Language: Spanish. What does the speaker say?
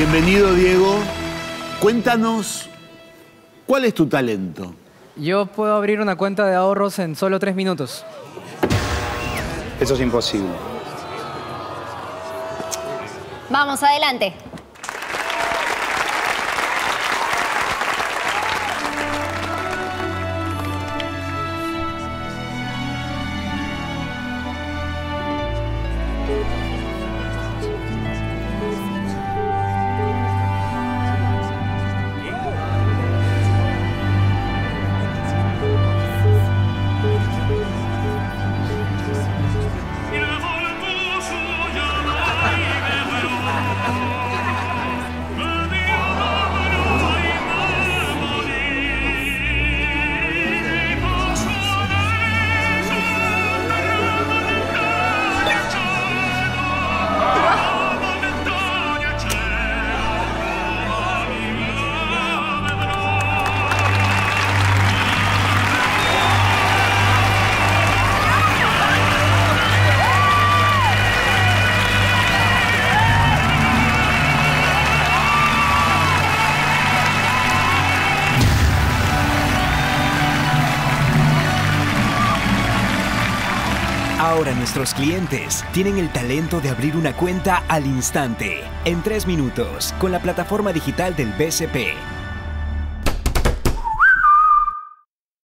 Bienvenido, Diego. Cuéntanos, ¿cuál es tu talento? Yo puedo abrir una cuenta de ahorros en solo 3 minutos. Eso es imposible. Vamos, adelante. Ahora nuestros clientes tienen el talento de abrir una cuenta al instante, en 3 minutos, con la plataforma digital del BCP.